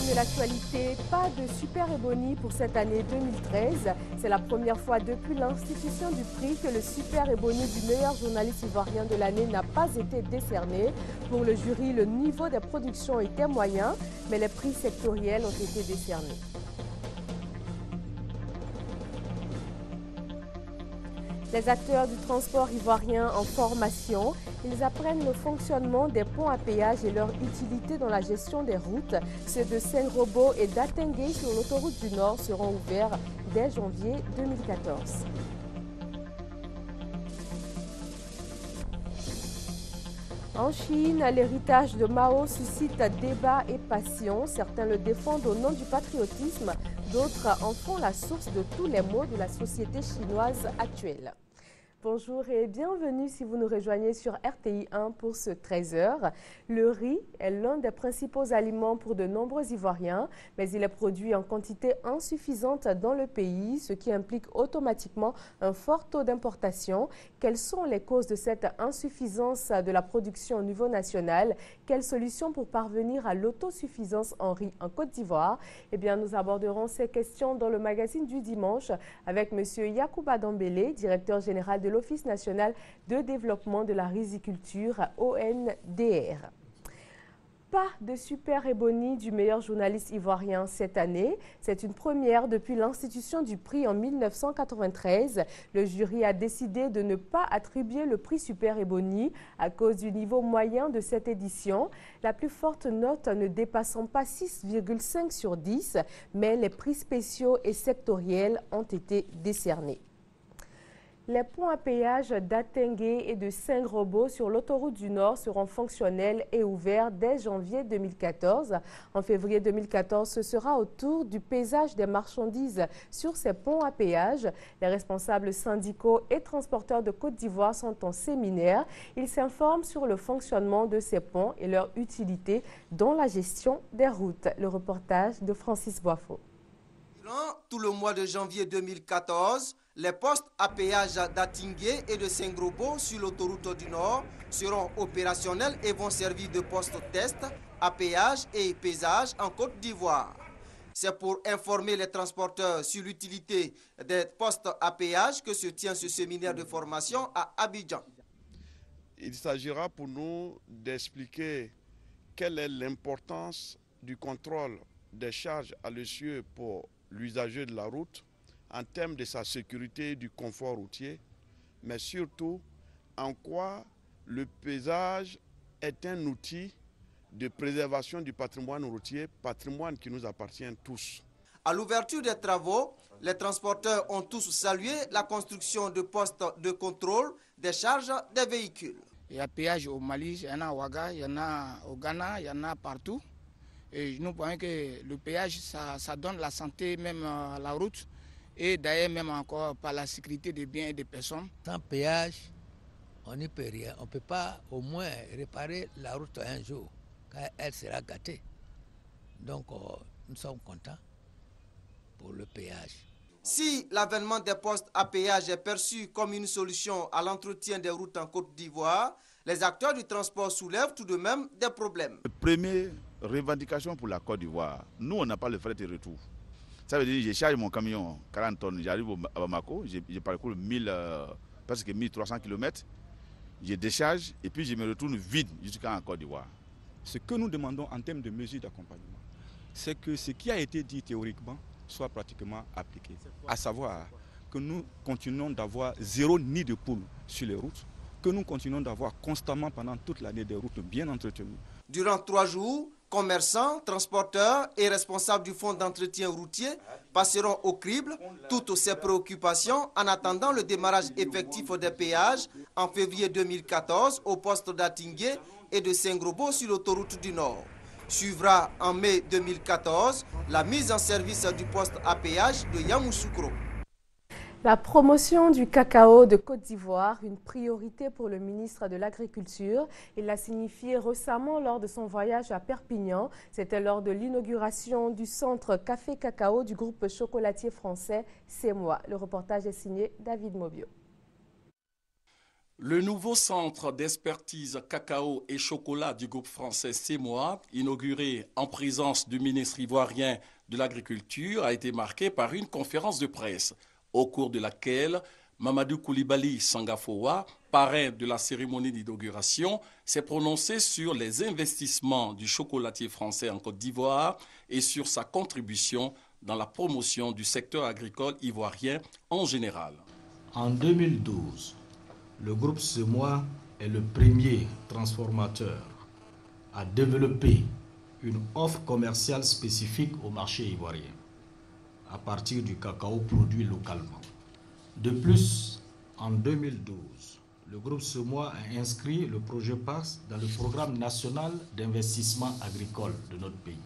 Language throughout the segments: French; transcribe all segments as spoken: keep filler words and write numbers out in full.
une de l'actualité, pas de super Ebony pour cette année deux mille treize. C'est la première fois depuis l'institution du prix que le super Ebony du meilleur journaliste ivoirien de l'année n'a pas été décerné. Pour le jury, le niveau des productions était moyen, mais les prix sectoriels ont été décernés. Les acteurs du transport ivoirien en formation, ils apprennent le fonctionnement des ponts à péage et leur utilité dans la gestion des routes. Ceux de Saint-Robo et d'Atengue sur l'autoroute du Nord seront ouverts dès janvier deux mille quatorze. En Chine, l'héritage de Mao suscite débat et passion. Certains le défendent au nom du patriotisme, d'autres en font la source de tous les maux de la société chinoise actuelle. Bonjour et bienvenue si vous nous rejoignez sur R T I un pour ce treize heures. Le riz est l'un des principaux aliments pour de nombreux Ivoiriens, mais il est produit en quantité insuffisante dans le pays, ce qui implique automatiquement un fort taux d'importation. Quelles sont les causes de cette insuffisance de la production au niveau national? Quelles solutions pour parvenir à l'autosuffisance en riz en Côte d'Ivoire? Eh bien, nous aborderons ces questions dans le magazine du dimanche avec M. Yacouba Dambélé, directeur général de l'Office national de développement de la riziculture, O N D R. Pas de super Ebony du meilleur journaliste ivoirien cette année. C'est une première depuis l'institution du prix en mille neuf cent quatre-vingt-treize. Le jury a décidé de ne pas attribuer le prix super Ebony à cause du niveau moyen de cette édition. La plus forte note ne dépassant pas six virgule cinq sur dix, mais les prix spéciaux et sectoriels ont été décernés. Les ponts à péage d'Atengue et de Saint-Robo sur l'autoroute du Nord seront fonctionnels et ouverts dès janvier deux mille quatorze. En février deux mille quatorze, ce sera au tour du paysage des marchandises sur ces ponts à péage. Les responsables syndicaux et transporteurs de Côte d'Ivoire sont en séminaire. Ils s'informent sur le fonctionnement de ces ponts et leur utilité dans la gestion des routes. Le reportage de Francis Boifo. Durant tout le mois de janvier deux mille quatorze, les postes à péage d'Atingué et de Saint-Robo sur l'autoroute du Nord seront opérationnels et vont servir de poste test à péage et paysage en Côte d'Ivoire. C'est pour informer les transporteurs sur l'utilité des postes à péage que se tient ce séminaire de formation à Abidjan. Il s'agira pour nous d'expliquer quelle est l'importance du contrôle des charges à l'essieu pour l'usager de la route, en termes de sa sécurité et du confort routier, mais surtout en quoi le paysage est un outil de préservation du patrimoine routier, patrimoine qui nous appartient tous. À l'ouverture des travaux, les transporteurs ont tous salué la construction de postes de contrôle des charges des véhicules. Il y a péage au Mali, il y en a au Ouaga, il y en a au Ghana, il y en a partout. Et nous pensons que le péage, ça, ça donne la santé même à la route et d'ailleurs même encore par la sécurité des biens et des personnes. Sans péage, on n'y peut rien. On ne peut pas au moins réparer la route un jour quand elle sera gâtée. Donc oh, nous sommes contents pour le péage. Si l'avènement des postes à péage est perçu comme une solution à l'entretien des routes en Côte d'Ivoire, les acteurs du transport soulèvent tout de même des problèmes. Première revendication pour la Côte d'Ivoire, nous on n'a pas le fret de retour. Ça veut dire que je charge mon camion quarante tonnes, j'arrive à Bamako, je, je parcours mille, euh, presque mille trois cents kilomètres, je décharge et puis je me retourne vide jusqu'en Côte d'Ivoire. Ce que nous demandons en termes de mesures d'accompagnement, c'est que ce qui a été dit théoriquement soit pratiquement appliqué. À savoir que nous continuons d'avoir zéro nid de poule sur les routes, que nous continuons d'avoir constamment pendant toute l'année des routes bien entretenues. Durant trois jours, commerçants, transporteurs et responsables du fonds d'entretien routier passeront au crible toutes ces préoccupations en attendant le démarrage effectif des péages en février deux mille quatorze au poste d'Atingué et de Saint-Robo sur l'autoroute du Nord. Suivra en mai deux mille quatorze la mise en service du poste à péage de Yamoussoukro. La promotion du cacao de Côte d'Ivoire, une priorité pour le ministre de l'Agriculture. Il l'a signifié récemment lors de son voyage à Perpignan. C'était lors de l'inauguration du centre Café Cacao du groupe chocolatier français C'est Moi. Le reportage est signé David Mobio. Le nouveau centre d'expertise cacao et chocolat du groupe français CEMOA, inauguré en présence du ministre ivoirien de l'Agriculture, a été marqué par une conférence de presse, au cours de laquelle Mamadou Koulibaly Sangafowa, parrain de la cérémonie d'inauguration, s'est prononcé sur les investissements du chocolatier français en Côte d'Ivoire et sur sa contribution dans la promotion du secteur agricole ivoirien en général. En deux mille douze, le groupe CEMOA est le premier transformateur à développer une offre commerciale spécifique au marché ivoirien à partir du cacao produit localement. De plus, en deux mille douze, le groupe CEMOA a inscrit le projet P A S dans le programme national d'investissement agricole de notre pays.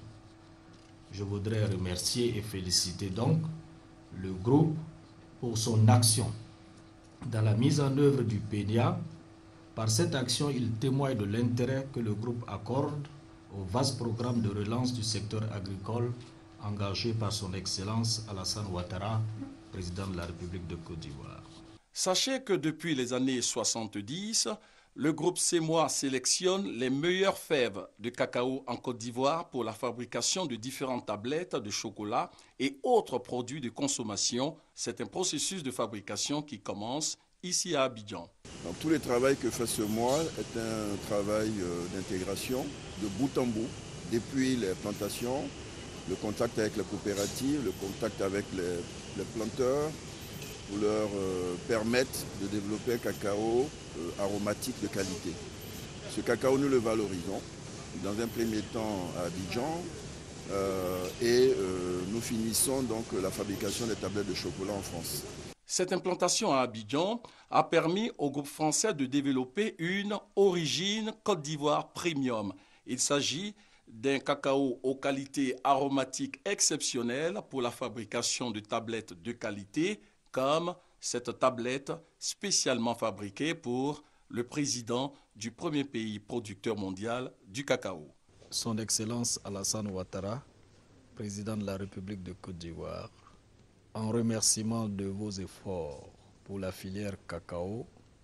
Je voudrais remercier et féliciter donc le groupe pour son action dans la mise en œuvre du P N I A. Par cette action, il témoigne de l'intérêt que le groupe accorde au vaste programme de relance du secteur agricole engagé par son Excellence Alassane Ouattara, président de la République de Côte d'Ivoire. Sachez que depuis les années soixante-dix, le groupe CEMOA sélectionne les meilleures fèves de cacao en Côte d'Ivoire pour la fabrication de différentes tablettes de chocolat et autres produits de consommation. C'est un processus de fabrication qui commence ici à Abidjan. Donc, tout le travail que fait CEMOA est un travail euh, d'intégration de bout en bout, depuis les plantations, le contact avec les coopératives, le contact avec les, les planteurs, pour leur euh, permettre de développer un cacao euh, aromatique de qualité. Ce cacao, nous le valorisons dans un premier temps à Abidjan euh, et euh, nous finissons donc la fabrication des tablettes de chocolat en France. Cette implantation à Abidjan a permis au groupe français de développer une origine Côte d'Ivoire premium. Il s'agit d'un cacao aux qualités aromatiques exceptionnelles pour la fabrication de tablettes de qualité, comme cette tablette spécialement fabriquée pour le président du premier pays producteur mondial du cacao. Son Excellence Alassane Ouattara, président de la République de Côte d'Ivoire, en remerciement de vos efforts pour la filière cacao,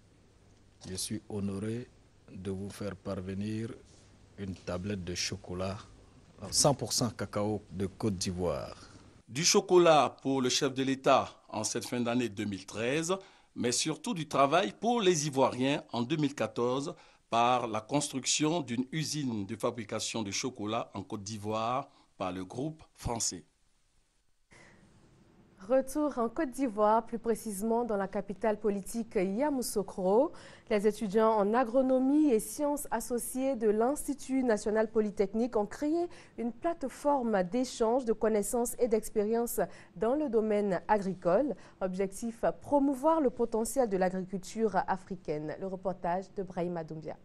je suis honoré de vous faire parvenir une tablette de chocolat cent pour cent cacao de Côte d'Ivoire. Du chocolat pour le chef de l'État en cette fin d'année deux mille treize, mais surtout du travail pour les Ivoiriens en deux mille quatorze par la construction d'une usine de fabrication de chocolat en Côte d'Ivoire par le groupe français. Retour en Côte d'Ivoire, plus précisément dans la capitale politique Yamoussoukro. Les étudiants en agronomie et sciences associées de l'Institut national polytechnique ont créé une plateforme d'échange de connaissances et d'expériences dans le domaine agricole. Objectif, promouvoir le potentiel de l'agriculture africaine. Le reportage de Brahima Doumbia.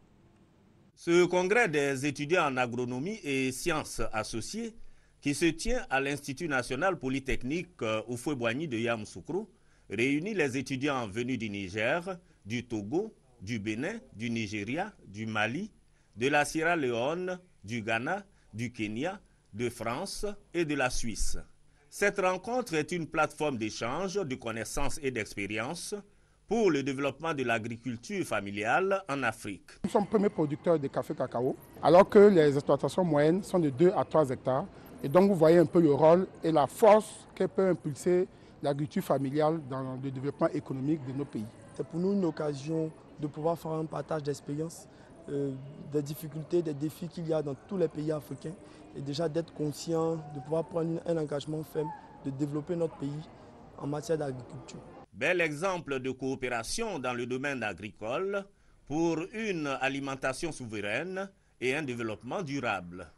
Ce congrès des étudiants en agronomie et sciences associées qui se tient à l'Institut national polytechnique Houphouët-Boigny de Yamoussoukro, réunit les étudiants venus du Niger, du Togo, du Bénin, du Nigeria, du Mali, de la Sierra Leone, du Ghana, du Kenya, de France et de la Suisse. Cette rencontre est une plateforme d'échange de connaissances et d'expériences pour le développement de l'agriculture familiale en Afrique. Nous sommes premiers producteurs de café cacao, alors que les exploitations moyennes sont de deux à trois hectares. Et donc vous voyez un peu le rôle et la force que peut impulser l'agriculture familiale dans le développement économique de nos pays. C'est pour nous une occasion de pouvoir faire un partage d'expériences, euh, des difficultés, des défis qu'il y a dans tous les pays africains et déjà d'être conscient, de pouvoir prendre un engagement ferme, de développer notre pays en matière d'agriculture. Bel exemple de coopération dans le domaine agricole pour une alimentation souveraine et un développement durable.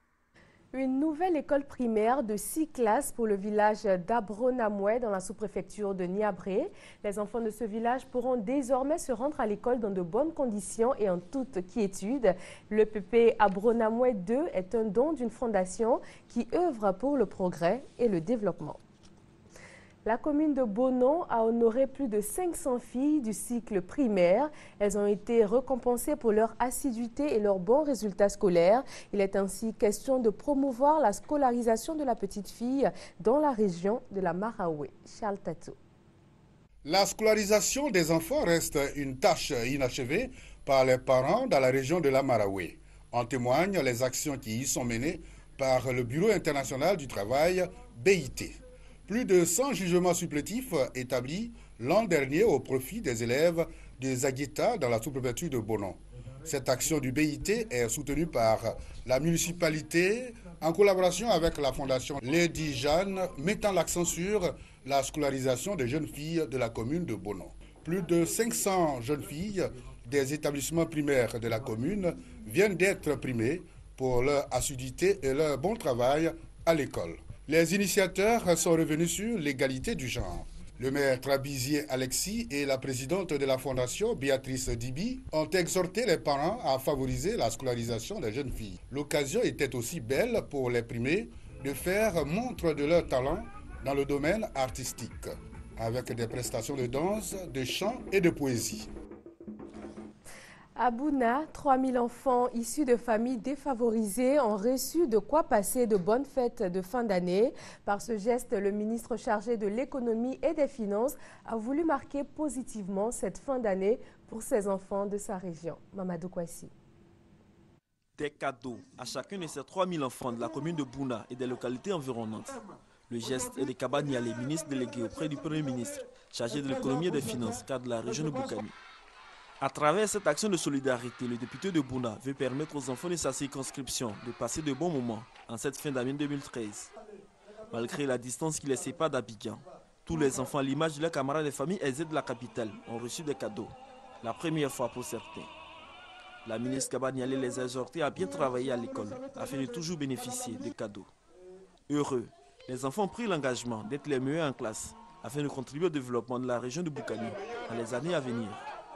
Une nouvelle école primaire de six classes pour le village d'Abronamoué dans la sous-préfecture de Niabré. Les enfants de ce village pourront désormais se rendre à l'école dans de bonnes conditions et en toute quiétude. Le P P Abronamoué deux est un don d'une fondation qui œuvre pour le progrès et le développement. La commune de Bonon a honoré plus de cinq cents filles du cycle primaire. Elles ont été récompensées pour leur assiduité et leurs bons résultats scolaires. Il est ainsi question de promouvoir la scolarisation de la petite fille dans la région de la Maraoué. Charles Tatou. La scolarisation des enfants reste une tâche inachevée par les parents dans la région de la Maraoué. En témoignent les actions qui y sont menées par le Bureau international du travail, B I T. Plus de cent jugements supplétifs établis l'an dernier au profit des élèves de Zagueta dans la sous-préfecture de Bonon. Cette action du B I T est soutenue par la municipalité en collaboration avec la fondation Lady Jeanne, mettant l'accent sur la scolarisation des jeunes filles de la commune de Bonon. Plus de cinq cents jeunes filles des établissements primaires de la commune viennent d'être primées pour leur assiduité et leur bon travail à l'école. Les initiateurs sont revenus sur l'égalité du genre. Le maire Trabizier Alexis et la présidente de la fondation, Béatrice Dibi, ont exhorté les parents à favoriser la scolarisation des jeunes filles. L'occasion était aussi belle pour les primés de faire montre de leur talent dans le domaine artistique, avec des prestations de danse, de chant et de poésie. À Bouna, trois mille enfants issus de familles défavorisées ont reçu de quoi passer de bonnes fêtes de fin d'année. Par ce geste, le ministre chargé de l'économie et des finances a voulu marquer positivement cette fin d'année pour ces enfants de sa région. Mamadou Kouassi. Des cadeaux à chacun de ces trois mille enfants de la commune de Bouna et des localités environnantes. Le geste est de Kaba Nialé, ministre délégué auprès du Premier ministre, chargé de l'économie et des finances, cadre de la région de Boukani. À travers cette action de solidarité, le député de Bouna veut permettre aux enfants de sa circonscription de passer de bons moments en cette fin d'année deux mille treize. Malgré la distance qui les sépare d'Abidjan, tous les enfants, à l'image de leurs camarades des familles aisées de la capitale, ont reçu des cadeaux. La première fois pour certains. La ministre Kaba Nialé les a exhortés à bien travailler à l'école afin de toujours bénéficier des cadeaux. Heureux, les enfants ont pris l'engagement d'être les meilleurs en classe afin de contribuer au développement de la région de Boukani dans les années à venir.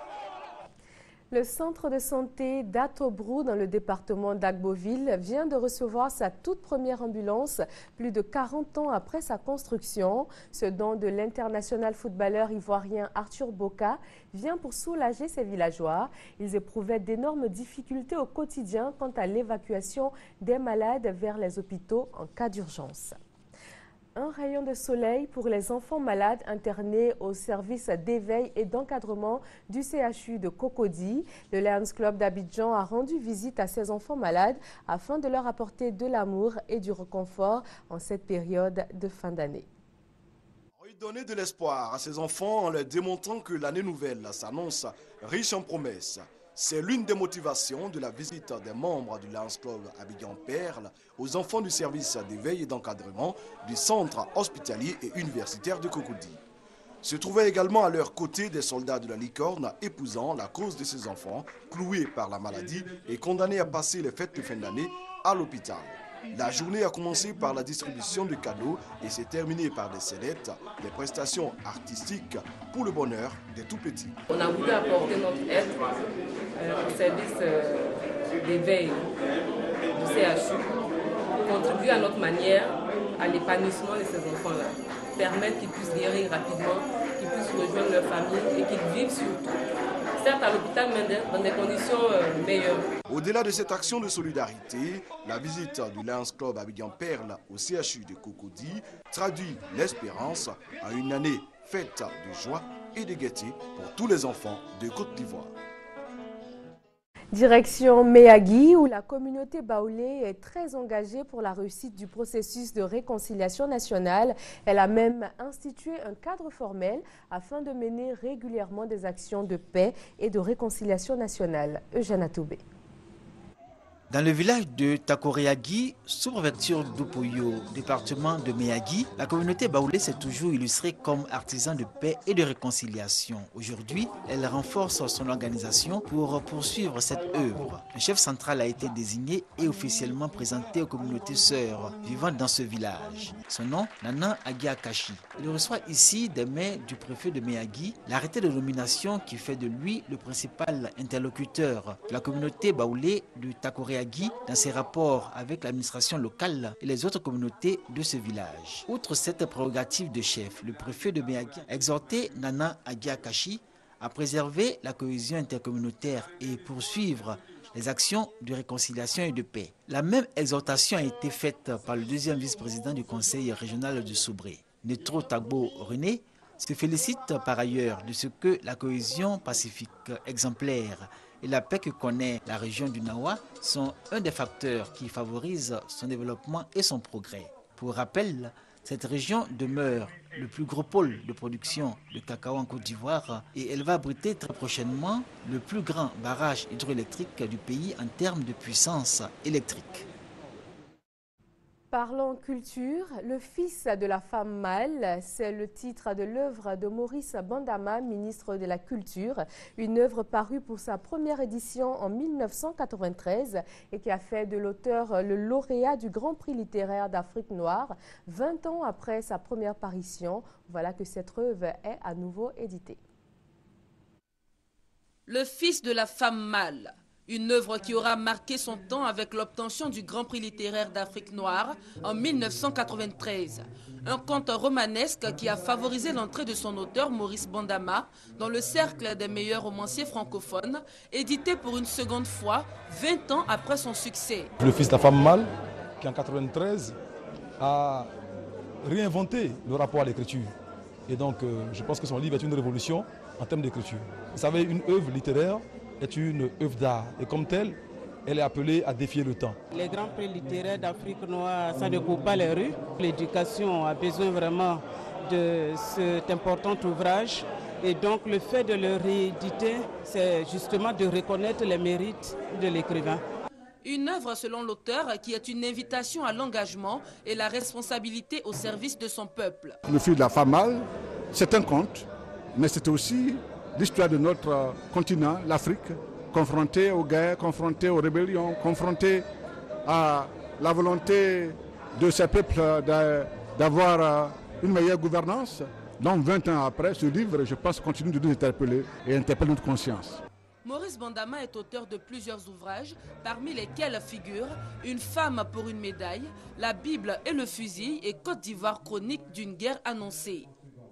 Le centre de santé d'Atobrou dans le département d'Agboville vient de recevoir sa toute première ambulance plus de quarante ans après sa construction. Ce don de l'international footballeur ivoirien Arthur Boka vient pour soulager ses villageois. Ils éprouvaient d'énormes difficultés au quotidien quant à l'évacuation des malades vers les hôpitaux en cas d'urgence. Un rayon de soleil pour les enfants malades internés au service d'éveil et d'encadrement du C H U de Cocody. Le Lions Club d'Abidjan a rendu visite à ces enfants malades afin de leur apporter de l'amour et du réconfort en cette période de fin d'année. Donner de l'espoir à ces enfants en leur démontrant que l'année nouvelle s'annonce riche en promesses. C'est l'une des motivations de la visite des membres du Lions Club Abidjan-Perle aux enfants du service d'éveil et d'encadrement du centre hospitalier et universitaire de Cocody. Se trouvaient également à leur côté des soldats de la licorne épousant la cause de ces enfants cloués par la maladie et condamnés à passer les fêtes de fin d'année à l'hôpital. La journée a commencé par la distribution de cadeaux et s'est terminée par des scénettes, des prestations artistiques pour le bonheur des tout-petits. On a voulu apporter notre aide euh, au service euh, d'éveil du C H U, contribuer à notre manière à l'épanouissement de ces enfants-là, permettre qu'ils puissent guérir rapidement, qu'ils puissent rejoindre leur famille et qu'ils vivent surtout. Certes à l'hôpital, mais dans des conditions euh, meilleures. Au-delà de cette action de solidarité, la visite du Lions Club Abidjan-Perle au C H U de Cocody traduit l'espérance à une année faite de joie et de gaieté pour tous les enfants de Côte d'Ivoire. Direction Méagui, où la communauté baoulé est très engagée pour la réussite du processus de réconciliation nationale. Elle a même institué un cadre formel afin de mener régulièrement des actions de paix et de réconciliation nationale. Eugène Atoubé. Dans le village de Takoreagui, sous-préfecture d'Upoyo, département de Méagui, la communauté baoulé s'est toujours illustrée comme artisan de paix et de réconciliation. Aujourd'hui, elle renforce son organisation pour poursuivre cette œuvre. Un chef central a été désigné et officiellement présenté aux communautés sœurs vivant dans ce village. Son nom, Nana Agiakashi. Il reçoit ici des mains du préfet de Méagui l'arrêté de nomination qui fait de lui le principal interlocuteur de la communauté baoulé de Takoreagui dans ses rapports avec l'administration locale et les autres communautés de ce village. Outre cette prérogative de chef, le préfet de Méagui a exhorté Nana Agiakashi à préserver la cohésion intercommunautaire et poursuivre les actions de réconciliation et de paix. La même exhortation a été faite par le deuxième vice-président du conseil régional de Soubré. Netro Tagbo René se félicite par ailleurs de ce que la cohésion pacifique exemplaire et la paix que connaît la région du Nawa sont un des facteurs qui favorisent son développement et son progrès. Pour rappel, cette région demeure le plus gros pôle de production de cacao en Côte d'Ivoire et elle va abriter très prochainement le plus grand barrage hydroélectrique du pays en termes de puissance électrique. Parlons culture, le fils de la femme mâle, c'est le titre de l'œuvre de Maurice Bandama, ministre de la Culture, une œuvre parue pour sa première édition en mille neuf cent quatre-vingt-treize et qui a fait de l'auteur le lauréat du Grand Prix littéraire d'Afrique noire. vingt ans après sa première parution, voilà que cette œuvre est à nouveau éditée. Le fils de la femme mâle. Une œuvre qui aura marqué son temps avec l'obtention du Grand Prix littéraire d'Afrique noire en mille neuf cent quatre-vingt-treize. Un conte romanesque qui a favorisé l'entrée de son auteur Maurice Bandama dans le cercle des meilleurs romanciers francophones, édité pour une seconde fois vingt ans après son succès. Le fils de la femme mâle, qui en quatre-vingt-treize a réinventé le rapport à l'écriture. Et donc euh, je pense que son livre est une révolution en termes d'écriture. Vous savez, une œuvre littéraire est une œuvre d'art et comme telle, elle est appelée à défier le temps. Les grands prix littéraires d'Afrique noire, ça ne court pas les rues. L'éducation a besoin vraiment de cet important ouvrage et donc le fait de le rééditer, c'est justement de reconnaître les mérites de l'écrivain. Une œuvre selon l'auteur qui est une invitation à l'engagement et la responsabilité au service de son peuple. Le fils de la femme mâle, c'est un conte, mais c'est aussi l'histoire de notre continent, l'Afrique, confrontée aux guerres, confrontée aux rébellions, confrontée à la volonté de ces peuples d'avoir une meilleure gouvernance. Donc vingt ans après, ce livre, je pense, continue de nous interpeller et interpelle notre conscience. Maurice Bandama est auteur de plusieurs ouvrages, parmi lesquels figurent Une femme pour une médaille, La Bible et le fusil et Côte d'Ivoire chronique d'une guerre annoncée.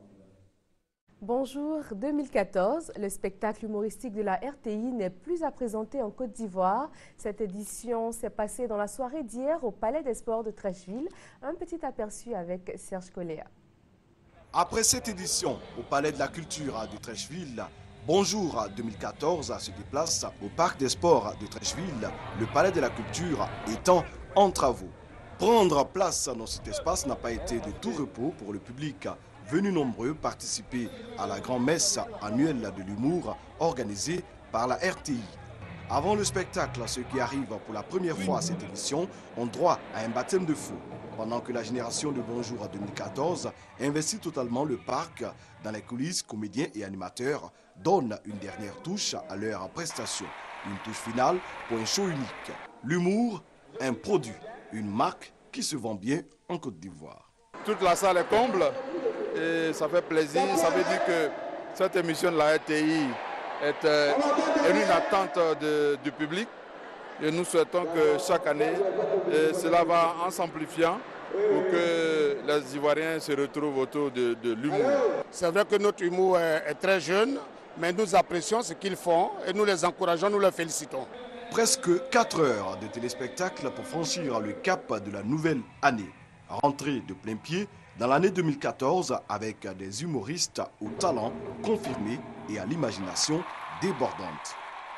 Bonjour deux mille quatorze, le spectacle humoristique de la R T I n'est plus à présenter en Côte d'Ivoire. Cette édition s'est passée dans la soirée d'hier au Palais des Sports de Treichville. Un petit aperçu avec Serge Coléa. Après cette édition au Palais de la Culture de Treichville, Bonjour deux mille quatorze se déplace au Parc des Sports de Treichville, le Palais de la Culture étant en travaux. Prendre place dans cet espace n'a pas été de tout repos pour le public, venu nombreux participer à la grand-messe annuelle de l'humour organisée par la R T I. Avant le spectacle, ceux qui arrivent pour la première fois à cette émission ont droit à un baptême de feu, pendant que la génération de Bonjour deux mille quatorze investit totalement le parc dans les coulisses, comédiens et animateurs donnent une dernière touche à leur prestation. Une touche finale pour un show unique. L'humour, un produit, une marque qui se vend bien en Côte d'Ivoire. Toute la salle est comble. Et ça fait plaisir, ça veut dire que cette émission de la R T I est, euh, est une attente de, du public et nous souhaitons que chaque année euh, cela va en s'amplifiant pour que les Ivoiriens se retrouvent autour de, de l'humour. C'est vrai que notre humour est, est très jeune, mais nous apprécions ce qu'ils font et nous les encourageons, nous les félicitons. Presque quatre heures de téléspectacle pour franchir le cap de la nouvelle année. Rentrée de plein pied dans l'année deux mille quatorze avec des humoristes au talent confirmé et à l'imagination débordante.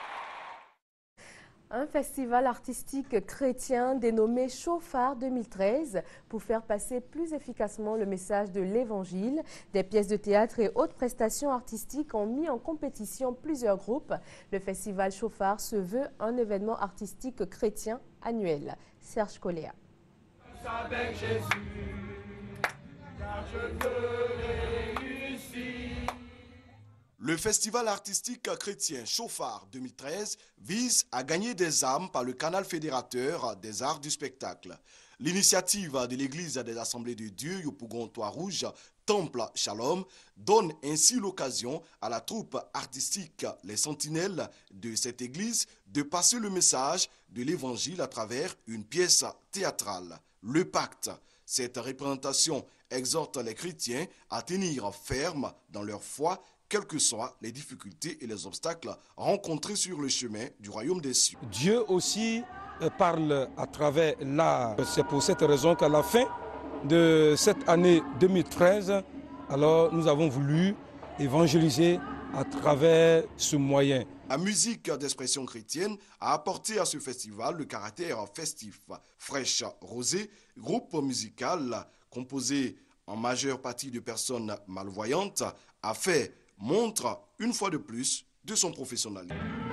Un festival artistique chrétien dénommé Chauffard deux mille treize pour faire passer plus efficacement le message de l'Évangile. Des pièces de théâtre et autres prestations artistiques ont mis en compétition plusieurs groupes. Le festival Chauffard se veut un événement artistique chrétien annuel. Serge Coléa. Avec Jésus, car je veux réussir. Le festival artistique chrétien Chauffard deux mille treize vise à gagner des âmes par le canal fédérateur des arts du spectacle. L'initiative de l'église des Assemblées de Dieu Yopougon-Toit-Rouge, Temple Shalom, donne ainsi l'occasion à la troupe artistique Les Sentinelles de cette église de passer le message de l'évangile à travers une pièce théâtrale. Le pacte. Cette représentation exhorte les chrétiens à tenir ferme dans leur foi, quelles que soient les difficultés et les obstacles rencontrés sur le chemin du royaume des cieux. Dieu aussi parle à travers l'art. C'est pour cette raison qu'à la fin de cette année deux mille treize, Alors nous avons voulu évangéliser à travers ce moyen. La musique d'expression chrétienne a apporté à ce festival le caractère festif. Fraîche Rosée, groupe musical composé en majeure partie de personnes malvoyantes, a fait montre une fois de plus de son professionnalisme.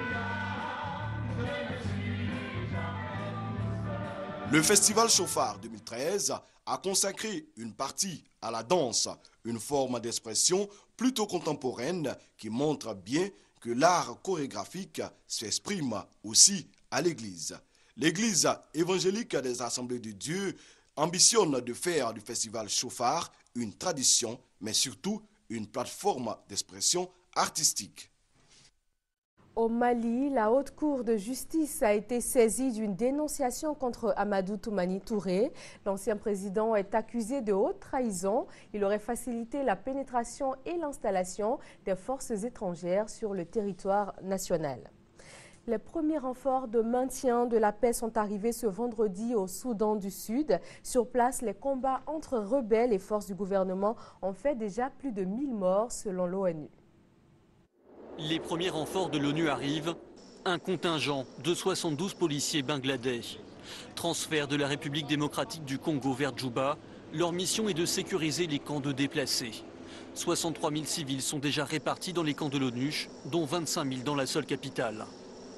Le festival Chauffard deux mille treize a consacré une partie à la danse, une forme d'expression plutôt contemporaine qui montre bien que l'art chorégraphique s'exprime aussi à l'Église. L'Église évangélique des Assemblées de Dieu ambitionne de faire du festival Chauffard une tradition, mais surtout une plateforme d'expression artistique. Au Mali, la Haute Cour de justice a été saisie d'une dénonciation contre Amadou Toumani Touré. L'ancien président est accusé de haute trahison. Il aurait facilité la pénétration et l'installation des forces étrangères sur le territoire national. Les premiers renforts de maintien de la paix sont arrivés ce vendredi au Soudan du Sud. Sur place, les combats entre rebelles et forces du gouvernement ont fait déjà plus de mille morts selon l'ONU. Les premiers renforts de l'ONU arrivent, un contingent de soixante-douze policiers bangladais. Transfert de la République démocratique du Congo vers Djouba, leur mission est de sécuriser les camps de déplacés. soixante-trois mille civils sont déjà répartis dans les camps de l'ONU, dont vingt-cinq mille dans la seule capitale.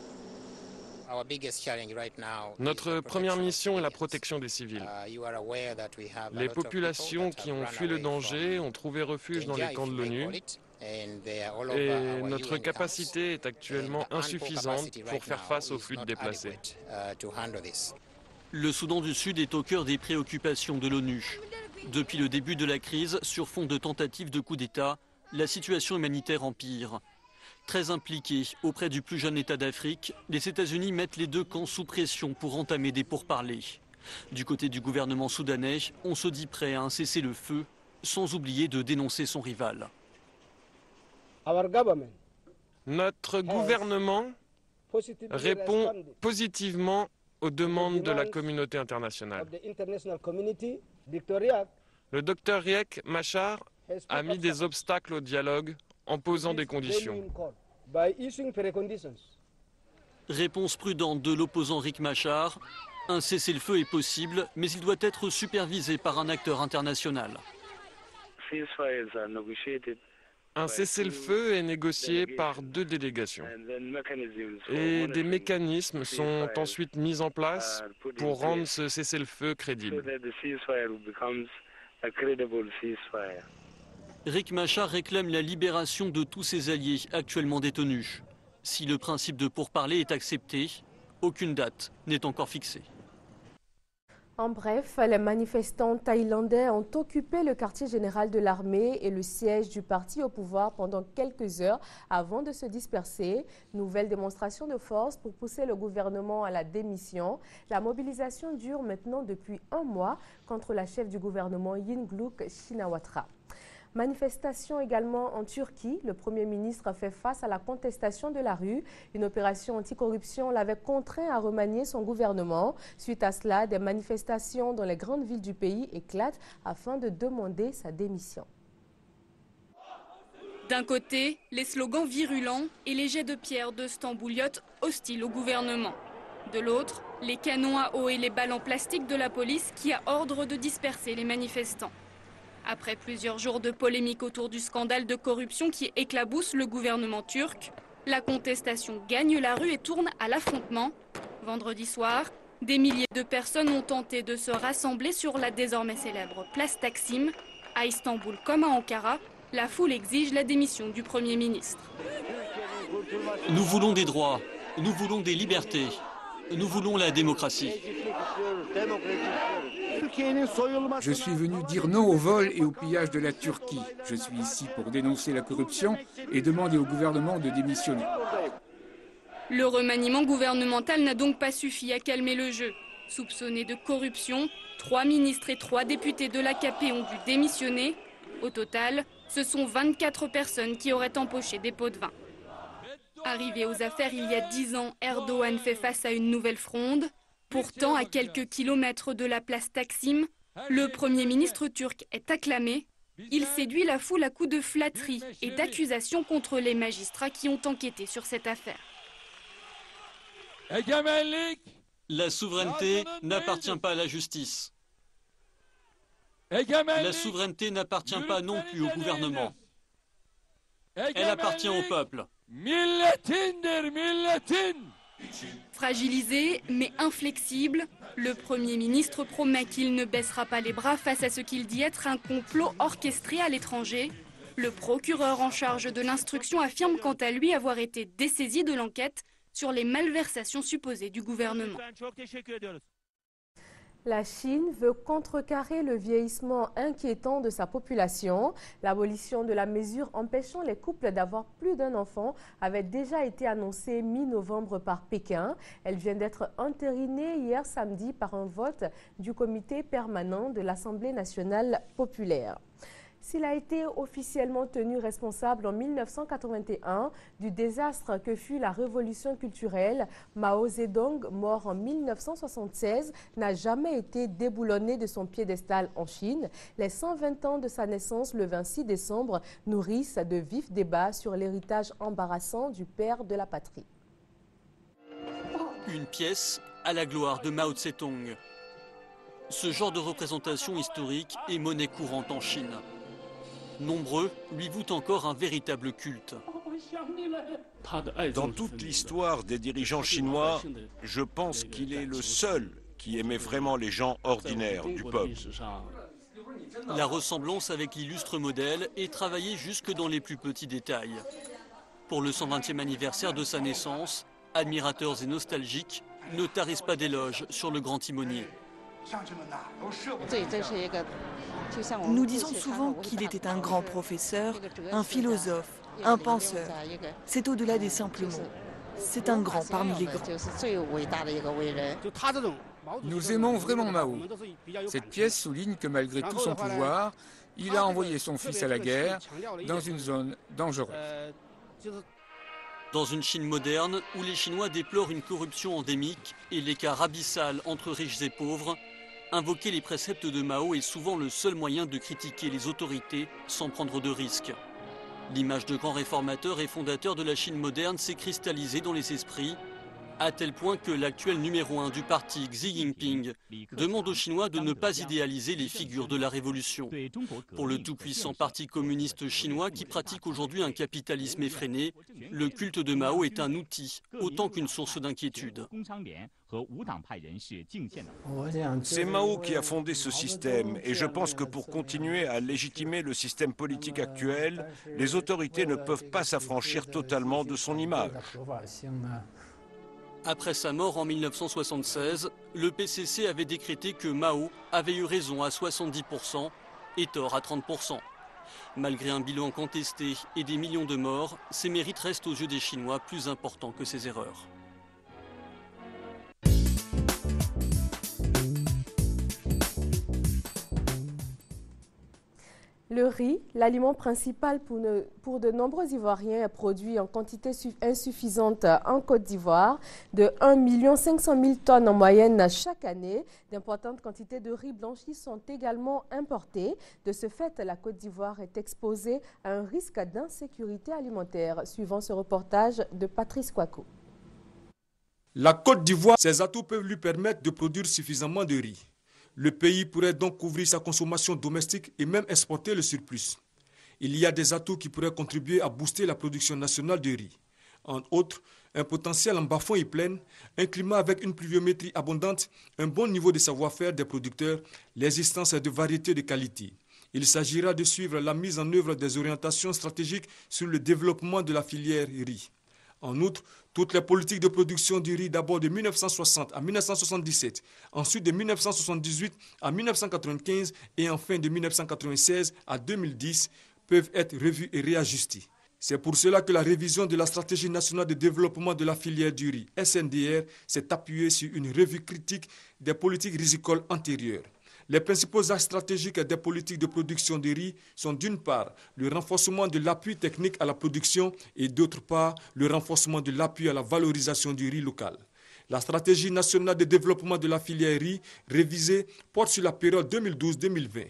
Notre première mission est la protection des civils. Les populations qui ont fui le danger ont trouvé refuge dans les camps de l'ONU. Et notre capacité est actuellement insuffisante pour faire face au flux de déplacés. Le Soudan du Sud est au cœur des préoccupations de l'ONU. Depuis le début de la crise, sur fond de tentatives de coup d'État, la situation humanitaire empire. Très impliqués auprès du plus jeune État d'Afrique, les États-Unis mettent les deux camps sous pression pour entamer des pourparlers. Du côté du gouvernement soudanais, on se dit prêt à un cessez-le-feu, sans oublier de dénoncer son rival. Notre gouvernement répond positivement aux demandes de la communauté internationale. Le docteur Riek Machar a mis des obstacles au dialogue en posant des conditions. Réponse prudente de l'opposant Riek Machar. Un cessez-le-feu est possible, mais il doit être supervisé par un acteur international. Un cessez-le-feu est négocié par deux délégations et des mécanismes sont ensuite mis en place pour rendre ce cessez-le-feu crédible. Riek Machar réclame la libération de tous ses alliés actuellement détenus. Si le principe de pourparler est accepté, aucune date n'est encore fixée. En bref, les manifestants thaïlandais ont occupé le quartier général de l'armée et le siège du parti au pouvoir pendant quelques heures avant de se disperser. Nouvelle démonstration de force pour pousser le gouvernement à la démission. La mobilisation dure maintenant depuis un mois contre la chef du gouvernement Yingluck Shinawatra. Manifestation également en Turquie. Le Premier ministre a fait face à la contestation de la rue. Une opération anticorruption l'avait contraint à remanier son gouvernement. Suite à cela, des manifestations dans les grandes villes du pays éclatent afin de demander sa démission. D'un côté, les slogans virulents et les jets de pierre de stambouliotes hostiles au gouvernement. De l'autre, les canons à eau et les balles en plastique de la police qui a ordre de disperser les manifestants. Après plusieurs jours de polémique autour du scandale de corruption qui éclabousse le gouvernement turc, la contestation gagne la rue et tourne à l'affrontement. Vendredi soir, des milliers de personnes ont tenté de se rassembler sur la désormais célèbre place Taksim. À Istanbul comme à Ankara, la foule exige la démission du Premier ministre. Nous voulons des droits, nous voulons des libertés, nous voulons la démocratie. Je suis venu dire non au vol et au pillage de la Turquie. Je suis ici pour dénoncer la corruption et demander au gouvernement de démissionner. Le remaniement gouvernemental n'a donc pas suffi à calmer le jeu. Soupçonnés de corruption, trois ministres et trois députés de l'A K P ont dû démissionner. Au total, ce sont vingt-quatre personnes qui auraient empoché des pots de vin. Arrivé aux affaires il y a dix ans, Erdogan fait face à une nouvelle fronde. Pourtant, à quelques kilomètres de la place Taksim, le Premier ministre turc est acclamé. Il séduit la foule à coups de flatteries et d'accusations contre les magistrats qui ont enquêté sur cette affaire. La souveraineté n'appartient pas à la justice. La souveraineté n'appartient pas non plus au gouvernement. Elle appartient au peuple. Fragilisé mais inflexible, le Premier ministre promet qu'il ne baissera pas les bras face à ce qu'il dit être un complot orchestré à l'étranger. Le procureur en charge de l'instruction affirme quant à lui avoir été dessaisi de l'enquête sur les malversations supposées du gouvernement. La Chine veut contrecarrer le vieillissement inquiétant de sa population. L'abolition de la mesure empêchant les couples d'avoir plus d'un enfant avait déjà été annoncée mi-novembre par Pékin. Elle vient d'être entérinée hier samedi par un vote du comité permanent de l'Assemblée nationale populaire. S'il a été officiellement tenu responsable en mille neuf cent quatre-vingt-un du désastre que fut la révolution culturelle, Mao Zedong, mort en mille neuf cent soixante-seize, n'a jamais été déboulonné de son piédestal en Chine. Les cent vingt ans de sa naissance, le vingt-six décembre, nourrissent de vifs débats sur l'héritage embarrassant du père de la patrie. Une pièce à la gloire de Mao Tse-tung. Ce genre de représentation historique est monnaie courante en Chine. Nombreux lui vouent encore un véritable culte. Dans toute l'histoire des dirigeants chinois, je pense qu'il est le seul qui aimait vraiment les gens ordinaires du peuple. La ressemblance avec l'illustre modèle est travaillée jusque dans les plus petits détails. Pour le cent vingtième anniversaire de sa naissance, admirateurs et nostalgiques ne tarissent pas d'éloges sur le grand timonier. Nous disons souvent qu'il était un grand professeur, un philosophe, un penseur. C'est au-delà des simples mots. C'est un grand parmi les grands. Nous aimons vraiment Mao. Cette pièce souligne que malgré tout son pouvoir, il a envoyé son fils à la guerre dans une zone dangereuse. Dans une Chine moderne où les Chinois déplorent une corruption endémique et l'écart abyssal entre riches et pauvres, invoquer les préceptes de Mao est souvent le seul moyen de critiquer les autorités sans prendre de risques. L'image de grand réformateur et fondateur de la Chine moderne s'est cristallisée dans les esprits, à tel point que l'actuel numéro un du parti, Xi Jinping, demande aux Chinois de ne pas idéaliser les figures de la révolution. Pour le tout-puissant parti communiste chinois qui pratique aujourd'hui un capitalisme effréné, le culte de Mao est un outil autant qu'une source d'inquiétude. C'est Mao qui a fondé ce système et je pense que pour continuer à légitimer le système politique actuel, les autorités ne peuvent pas s'affranchir totalement de son image. Après sa mort en mille neuf cent soixante-seize, le P C C avait décrété que Mao avait eu raison à soixante-dix pour cent et tort à trente pour cent. Malgré un bilan contesté et des millions de morts, ses mérites restent aux yeux des Chinois plus importants que ses erreurs. Le riz, l'aliment principal pour, ne, pour de nombreux Ivoiriens, est produit en quantité insuffisante en Côte d'Ivoire, de un million cinq cent mille tonnes en moyenne chaque année. D'importantes quantités de riz blanchi sont également importées. De ce fait, la Côte d'Ivoire est exposée à un risque d'insécurité alimentaire, suivant ce reportage de Patrice Kouakou. La Côte d'Ivoire, ses atouts peuvent lui permettre de produire suffisamment de riz. Le pays pourrait donc couvrir sa consommation domestique et même exporter le surplus. Il y a des atouts qui pourraient contribuer à booster la production nationale de riz. Entre autres, un potentiel en bas-fonds et plaine, un climat avec une pluviométrie abondante, un bon niveau de savoir-faire des producteurs, l'existence de variétés de qualité. Il s'agira de suivre la mise en œuvre des orientations stratégiques sur le développement de la filière riz. En outre, toutes les politiques de production du riz d'abord de mille neuf cent soixante à mille neuf cent soixante-dix-sept, ensuite de mille neuf cent soixante-dix-huit à mille neuf cent quatre-vingt-quinze et enfin de mille neuf cent quatre-vingt-seize à deux mille dix peuvent être revues et réajustées. C'est pour cela que la révision de la stratégie nationale de développement de la filière du riz, S N D R, s'est appuyée sur une revue critique des politiques rizicoles antérieures. Les principaux axes stratégiques des politiques de production de riz sont d'une part le renforcement de l'appui technique à la production et d'autre part le renforcement de l'appui à la valorisation du riz local. La stratégie nationale de développement de la filière riz révisée porte sur la période deux mille douze deux mille vingt.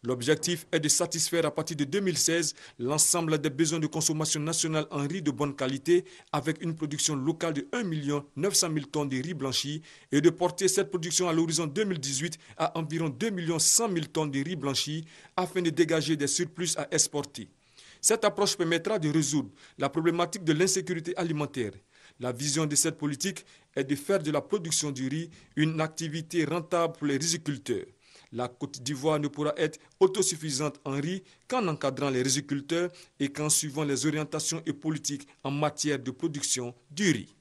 L'objectif est de satisfaire à partir de deux mille seize l'ensemble des besoins de consommation nationale en riz de bonne qualité avec une production locale de un million neuf cent mille tonnes de riz blanchi et de porter cette production à l'horizon deux mille dix-huit à environ deux millions cent mille tonnes de riz blanchi afin de dégager des surplus à exporter. Cette approche permettra de résoudre la problématique de l'insécurité alimentaire. La vision de cette politique est de faire de la production du riz une activité rentable pour les riziculteurs. La Côte d'Ivoire ne pourra être autosuffisante en riz qu'en encadrant les riziculteurs et qu'en suivant les orientations et politiques en matière de production du riz.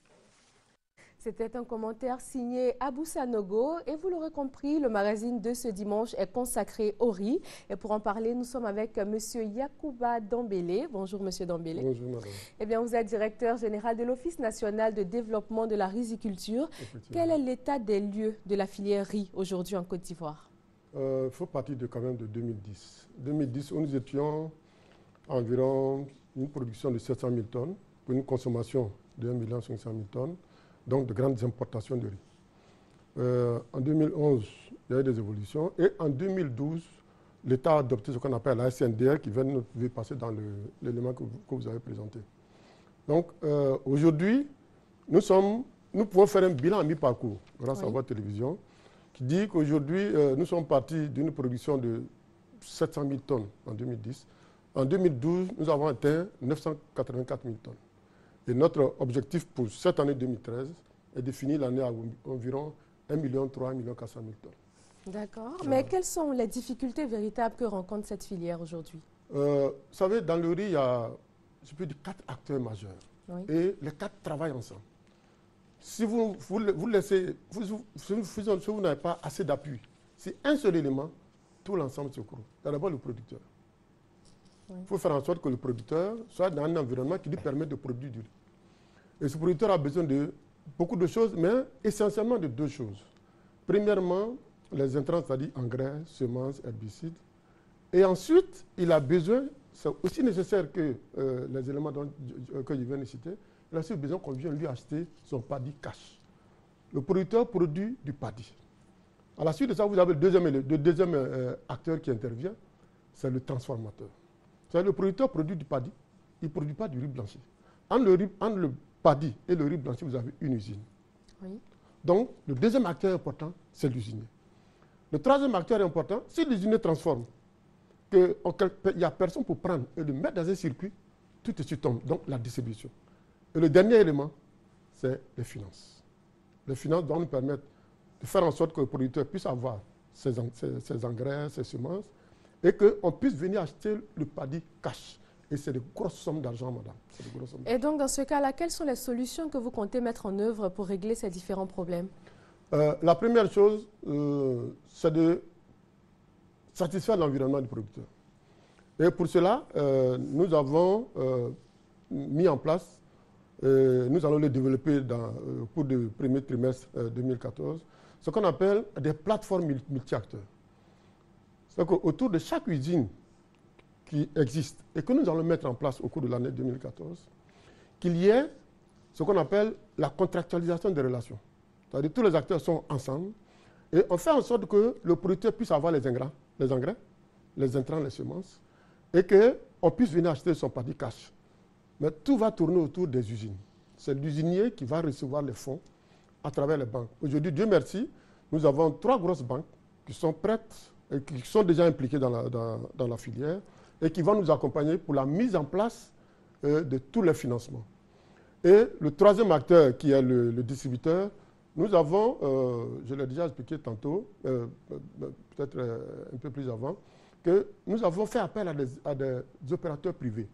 C'était un commentaire signé Abou Sanogo et vous l'aurez compris, le magazine de ce dimanche est consacré au riz. Et pour en parler, nous sommes avec M. Yacouba Dambélé. Bonjour M. Dambélé. Bonjour madame. Eh bien, vous êtes directeur général de l'Office national de développement de la riziculture. Quel est l'état des lieux de la filière riz aujourd'hui en Côte d'Ivoire? Il euh, faut partir de, quand même de deux mille dix. deux mille dix, où nous étions environ une production de sept cent mille tonnes pour une consommation de un million cinq cent mille tonnes. Donc de grandes importations de riz. Euh, en deux mille onze, il y a eu des évolutions et en deux mille douze, l'État a adopté ce qu'on appelle la S N D R qui vient de passer dans l'élément que, que vous avez présenté. Donc euh, aujourd'hui, nous, sommes, nous pouvons faire un bilan à mi-parcours grâce oui. à votre télévision qui dit qu'aujourd'hui, euh, nous sommes partis d'une production de sept cent mille tonnes en deux mille dix. En deux mille douze, nous avons atteint neuf cent quatre-vingt-quatre mille tonnes. Et notre objectif pour cette année deux mille treize est de finir l'année à environ un million trois, un million quatre cent mille tonnes. D'accord. Euh, Mais quelles sont les difficultés véritables que rencontre cette filière aujourd'hui? euh, Vous savez, dans le riz, il y a, je peux dire, quatre acteurs majeurs. Oui. Et les quatre travaillent ensemble. Si vous, vous, vous laissez, vous, vous, si vous, si vous n'avez pas assez d'appui, c'est un seul élément, tout l'ensemble se court. D'abord le producteur. Il oui. faut faire en sorte que le producteur soit dans un environnement qui lui permet de produire du riz. Et ce producteur a besoin de beaucoup de choses, mais essentiellement de deux choses. Premièrement, les intrants, c'est-à-dire engrais, semences, herbicides. Et ensuite, il a besoin, c'est aussi nécessaire que euh, les éléments dont, que je viens de citer, il a aussi besoin qu'on vienne lui acheter son paddy cash. Le producteur produit du paddy. À la suite de ça, vous avez le deuxième, le deuxième euh, acteur qui intervient, c'est le transformateur. C'est-à-dire le producteur produit du paddy, il ne produit pas du riz blanchi. Entre le, riz, entre le paddy et le riz blanchi, vous avez une usine. Oui. Donc, le deuxième acteur important, c'est l'usinier. Le troisième acteur important, si l'usinier transforme, qu'il n'y a personne pour prendre et le mettre dans un circuit, tout de suite tombe. Donc, la distribution. Et le dernier élément, c'est les finances. Les finances doivent nous permettre de faire en sorte que le producteur puisse avoir ses, ses, ses engrais, ses semences, et qu'on puisse venir acheter le paddy cash. Et c'est de grosses sommes d'argent, madame. De grosses sommes. Et donc, dans ce cas-là, quelles sont les solutions que vous comptez mettre en œuvre pour régler ces différents problèmes? euh, La première chose, euh, c'est de satisfaire l'environnement du producteur. Et pour cela, euh, nous avons euh, mis en place, euh, nous allons le développer dans, euh, au cours du premier trimestre euh, deux mille quatorze, ce qu'on appelle des plateformes multi-acteurs. C'est-à-dire qu'autour de chaque usine qui existe et que nous allons mettre en place au cours de l'année deux mille quatorze, qu'il y ait ce qu'on appelle la contractualisation des relations. C'est-à-dire que tous les acteurs sont ensemble et on fait en sorte que le producteur puisse avoir les engrais, les, engrais, les intrants, les semences et qu'on puisse venir acheter son paddy cash. Mais tout va tourner autour des usines. C'est l'usinier qui va recevoir les fonds à travers les banques. Aujourd'hui, Dieu merci, nous avons trois grosses banques qui sont prêtes et qui sont déjà impliquées dans la, dans, dans la filière et qui vont nous accompagner pour la mise en place euh, de tous les financements. Et le troisième acteur, qui est le, le distributeur, nous avons, euh, je l'ai déjà expliqué tantôt, euh, peut-être euh, un peu plus avant, que nous avons fait appel à des, à des opérateurs privés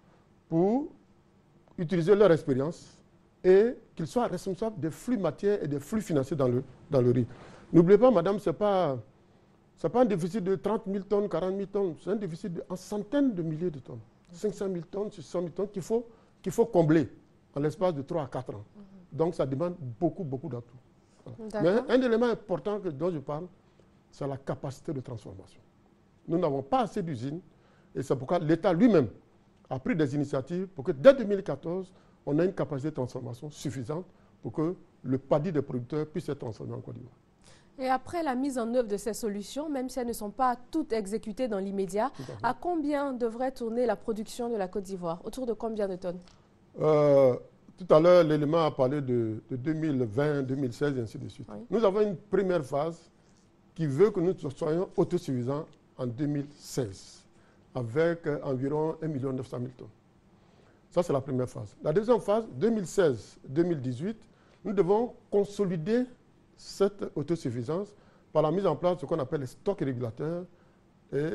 pour utiliser leur expérience et qu'ils soient responsables des flux matières et des flux financiers dans le, dans le riz. N'oubliez pas, madame, ce n'est pas... Ce n'est pas un déficit de trente mille tonnes, quarante mille tonnes, c'est un déficit de, en centaines de milliers de tonnes. cinq cent mille tonnes, six cent mille tonnes qu'il faut, qu'il faut combler en l'espace de trois à quatre ans. Mm-hmm. Donc ça demande beaucoup, beaucoup d'atouts. Voilà. Mais un élément important que, dont je parle, c'est la capacité de transformation. Nous n'avons pas assez d'usines et c'est pourquoi l'État lui-même a pris des initiatives pour que dès deux mille quatorze, on ait une capacité de transformation suffisante pour que le paddy des producteurs puisse être transformé en Côte d'Ivoire. Et après la mise en œuvre de ces solutions, même si elles ne sont pas toutes exécutées dans l'immédiat, à, à combien devrait tourner la production de la Côte d'Ivoire? Autour de combien de tonnes? euh, Tout à l'heure, l'élément a parlé de, de deux mille vingt, deux mille seize et ainsi de suite. Oui. Nous avons une première phase qui veut que nous soyons autosuffisants en deux mille seize, avec euh, environ un million neuf cent mille tonnes. Ça, c'est la première phase. La deuxième phase, deux mille seize deux mille dix-huit, nous devons consolider cette autosuffisance par la mise en place de ce qu'on appelle les stocks régulateurs et, et,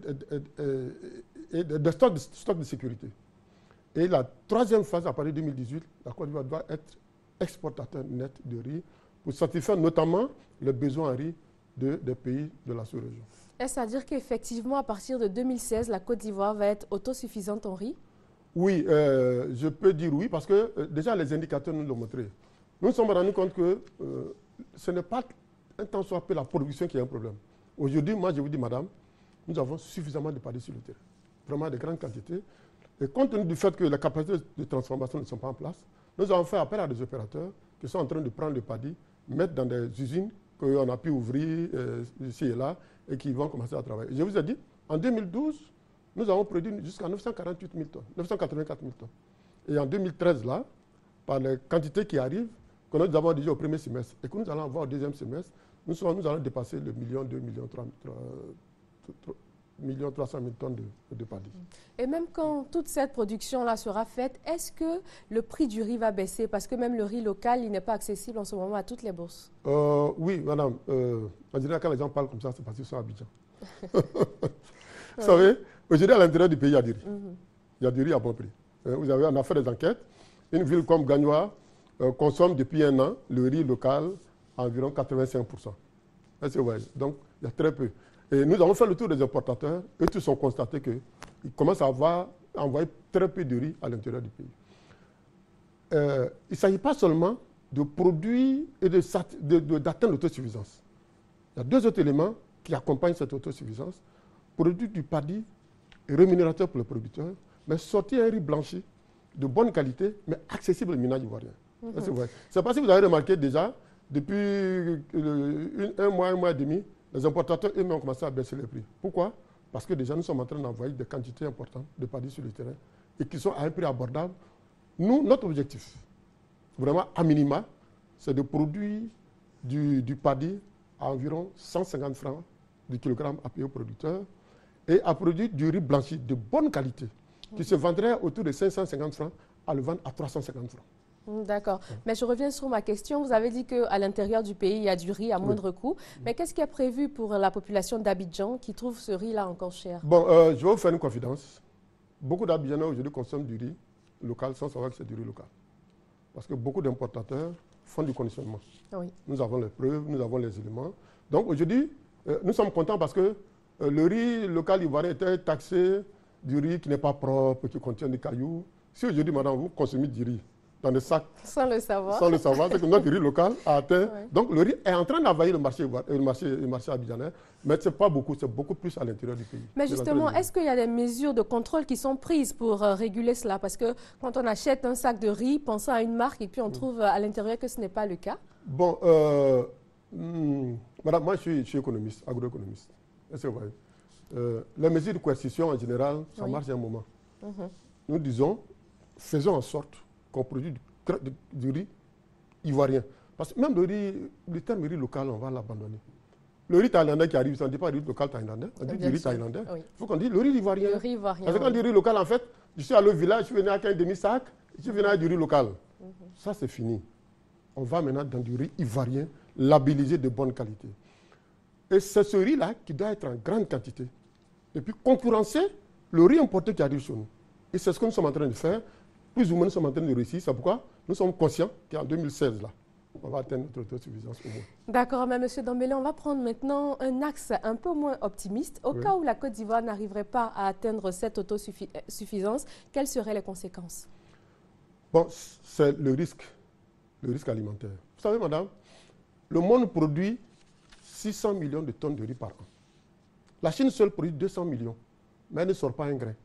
et, et des stocks de, stock de sécurité. Et la troisième phase, à partir de deux mille dix-huit, la Côte d'Ivoire doit être exportateur net de riz pour satisfaire notamment les besoins en riz de, des pays de la sous-région. Est-ce à dire qu'effectivement, à partir de deux mille seize, la Côte d'Ivoire va être autosuffisante en riz? Oui, euh, je peux dire oui, parce que euh, déjà les indicateurs nous l'ont montré. Nous nous sommes rendus compte que euh, ce n'est pas un tant soit peu la production qui est un problème. Aujourd'hui, moi je vous dis, madame, nous avons suffisamment de paddy sur le terrain. Vraiment de grandes quantités. Et compte tenu du fait que les capacités de transformation ne sont pas en place, nous avons fait appel à des opérateurs qui sont en train de prendre le paddy, mettre dans des usines qu'on a pu ouvrir euh, ici et là et qui vont commencer à travailler. Et je vous ai dit, en deux mille douze, nous avons produit jusqu'à neuf cent quarante-huit mille tonnes, neuf cent quatre-vingt-quatre mille tonnes. Et en deux mille treize, là, par les quantités qui arrivent, que nous avons déjà au premier semestre et que nous allons avoir au deuxième semestre, nous, serons, nous allons dépasser le million, deux millions, trois millions trois cent mille tonnes de, de paddy. Et même quand toute cette production-là sera faite, est-ce que le prix du riz va baisser? Parce que même le riz local, il n'est pas accessible en ce moment à toutes les bourses. Euh, oui, madame. Euh, en général, quand les gens parlent comme ça, c'est parce qu'ils sont à Abidjan. Vous savez, aujourd'hui, à l'intérieur du pays, il y a du riz. Mm-hmm. Il y a du riz à bon prix. Euh, vous avez, on a fait des enquêtes. Une ville comme Gagnoa euh, consomme depuis un an le riz local à environ quatre-vingt-cinq pour cent. Est-ce que vous voyez? Donc, il y a très peu. Et nous avons fait le tour des importateurs et tous ont constaté qu'ils commencent à avoir à envoyer très peu de riz à l'intérieur du pays. Euh, il ne s'agit pas seulement de produire et d'atteindre de, de, de, l'autosuffisance. Il y a deux autres éléments qui accompagnent cette autosuffisance. Produire du paddy rémunérateur pour les producteurs, mais sortir un riz blanchi de bonne qualité, mais accessible aux ménages ivoiriens. Mm-hmm. C'est parce que vous avez remarqué déjà, depuis euh, une, un mois, un mois et demi, les importateurs eux-mêmes ont commencé à baisser les prix. Pourquoi? Parce que déjà nous sommes en train d'envoyer des quantités importantes de paddy sur le terrain et qui sont à un prix abordable. Nous, notre objectif, vraiment à minima, c'est de produire du, du paddy à environ cent cinquante francs du kilogramme à payer aux producteurs et à produire du riz blanchi de bonne qualité qui se vendrait autour de cinq cent cinquante francs à le vendre à trois cent cinquante francs. D'accord. Mais je reviens sur ma question. Vous avez dit qu'à l'intérieur du pays, il y a du riz à moindre oui. coût. Mais qu'est-ce qui est prévu pour la population d'Abidjan qui trouve ce riz-là encore cher? Bon, euh, je vais vous faire une confidence. Beaucoup d'Abidjanais aujourd'hui consomment du riz local sans savoir que c'est du riz local. Parce que beaucoup d'importateurs font du conditionnement. Oui. Nous avons les preuves, nous avons les éléments. Donc aujourd'hui, euh, nous sommes contents parce que euh, le riz local ivoirien était taxé du riz qui n'est pas propre, qui contient des cailloux. Si aujourd'hui, madame, vous consommez du riz dans des sacs, sans le savoir, sans le savoir, c'est que notre riz local a atteint. Ouais. Donc le riz est en train d'envahir le marché, le marché, le marché abidjanais, mais ce n'est pas beaucoup, c'est beaucoup plus à l'intérieur du pays. Mais justement, est-ce qu'il y a des mesures de contrôle qui sont prises pour euh, réguler cela? Parce que quand on achète un sac de riz, pensant à une marque, et puis on mmh. trouve à l'intérieur que ce n'est pas le cas. Bon, euh, hmm, madame, moi je suis, je suis économiste, agroéconomiste. Est-ce que vous voyez? Euh, les mesures de coercition en général, ça oui. marche à un moment. Mmh. Nous disons, faisons en sorte qu'on produit du, du, du riz ivoirien. Parce que même le riz, le terme riz local, on va l'abandonner. Le riz thaïlandais qui arrive, ça ne dit pas riz local thaïlandais, on dit du riz thaïlandais. Il oui. faut qu'on dise le riz ivoirien. Le riz ivoirien. Parce que quand on dit riz local, en fait, je suis allé au village, je suis venu avec un demi-sac, je suis venu avec du riz local. Mm-hmm. Ça, c'est fini. On va maintenant dans du riz ivoirien, labellisé de bonne qualité. Et c'est ce riz-là qui doit être en grande quantité. Et puis concurrencer le riz importé qui arrive chez nous. Et c'est ce que nous sommes en train de faire. Plus ou moins, nous sommes en train de réussir. C'est pourquoi nous sommes conscients qu'en deux mille seize, là, on va atteindre notre autosuffisance au moins. D'accord, mais M. Dambélé, on va prendre maintenant un axe un peu moins optimiste. Au oui. cas où la Côte d'Ivoire n'arriverait pas à atteindre cette autosuffisance, quelles seraient les conséquences? Bon, c'est le risque, le risque alimentaire. Vous savez, madame, le monde produit six cents millions de tonnes de riz par an. La Chine seule produit deux cents millions, mais elle ne sort pas un grain.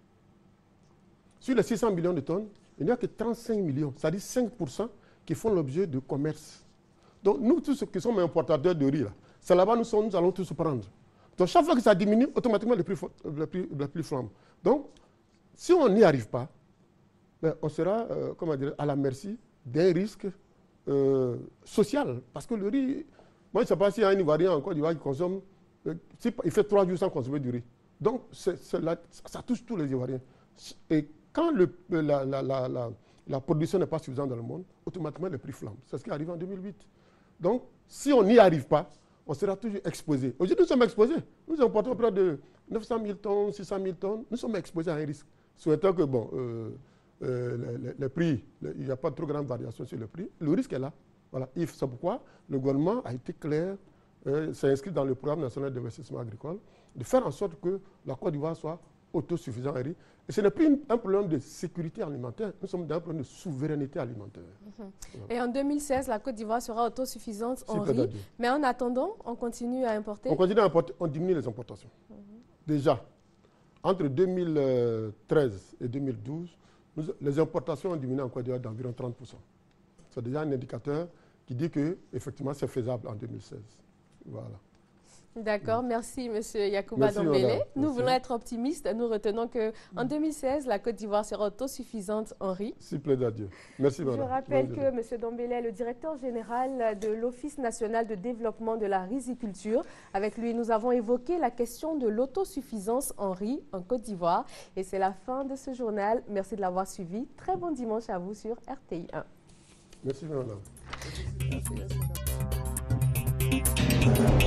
Sur les six cents millions de tonnes, il n'y a que trente-cinq millions, c'est-à-dire cinq pour cent qui font l'objet de commerce. Donc nous, tous ceux qui sommes importateurs de riz, c'est là-bas nous, sommes, nous allons tous se prendre. Donc chaque fois que ça diminue, automatiquement les prix, les prix, les prix flambent. Donc, si on n'y arrive pas, ben, on sera euh, comment dire, à la merci d'un risque euh, social. Parce que le riz, moi je ne sais pas s'il y a un Ivoirien en Côte d'Ivoire qui consomme, euh, il fait trois jours sans consommer du riz. Donc c'est, c'est la, ça touche tous les Ivoiriens. Et quand le, la, la, la, la, la production n'est pas suffisante dans le monde, automatiquement les prix flambent. C'est ce qui est arrivé en deux mille huit. Donc si on n'y arrive pas, on sera toujours exposé. Aujourd'hui nous sommes exposés. Nous importons près de neuf cent mille tonnes, six cent mille tonnes. Nous sommes exposés à un risque. Souhaitons que bon, euh, euh, les, les, les prix, les, il n'y a pas de trop grande variation sur le prix. Le risque est là. Voilà. C'est pourquoi le gouvernement a été clair, euh, s'est inscrit dans le programme national d'investissement agricole, de faire en sorte que la Côte d'Ivoire soit autosuffisante en riz. Et ce n'est plus une, un problème de sécurité alimentaire, nous sommes dans un problème de souveraineté alimentaire. Mmh. Voilà. Et en deux mille seize, la Côte d'Ivoire sera autosuffisante en riz. Mais en attendant, on continue à importer. On continue à importer, on diminue les importations. Mmh. Déjà, entre deux mille treize et deux mille douze, nous, les importations ont diminué en Côte d'Ivoire d'environ trente pour cent. C'est déjà un indicateur qui dit que effectivement c'est faisable en deux mille seize. Voilà. D'accord, merci M. Yacouba Dombélé. Nous voulons être optimistes. Nous retenons qu'en deux mille seize, la Côte d'Ivoire sera autosuffisante en riz. S'il plaît à Dieu. Merci, madame. Je rappelle que M. Dombélé est le directeur général de l'Office national de développement de la riziculture. Avec lui, nous avons évoqué la question de l'autosuffisance en riz en Côte d'Ivoire. Et c'est la fin de ce journal. Merci de l'avoir suivi. Très bon dimanche à vous sur R T I un. Merci, madame. Merci,